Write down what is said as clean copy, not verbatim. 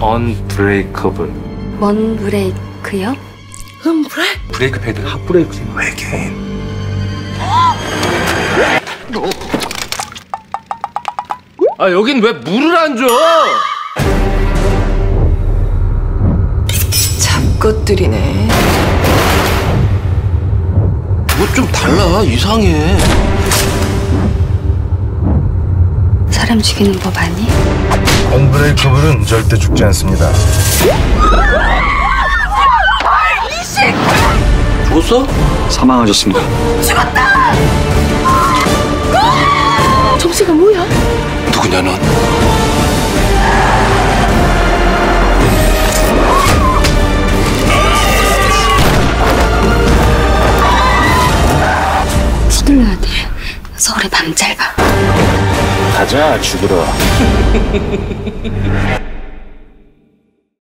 언브레이커블. 뭔 브레이크요? 브레이크 패드. 핫브레이크. 외계인. 아, 여긴 왜 물을 안 줘? 잡것들이네. 뭐 좀 달라. 이상해. 사람 죽이는 법 아니? 언브레이커블은 절대 죽지 않습니다. 죽었어? 사망하셨습니다. 정체가 뭐야? 누구냐 넌? 서둘러야 돼. 서울의 밤 짧아. 가자, 죽으러.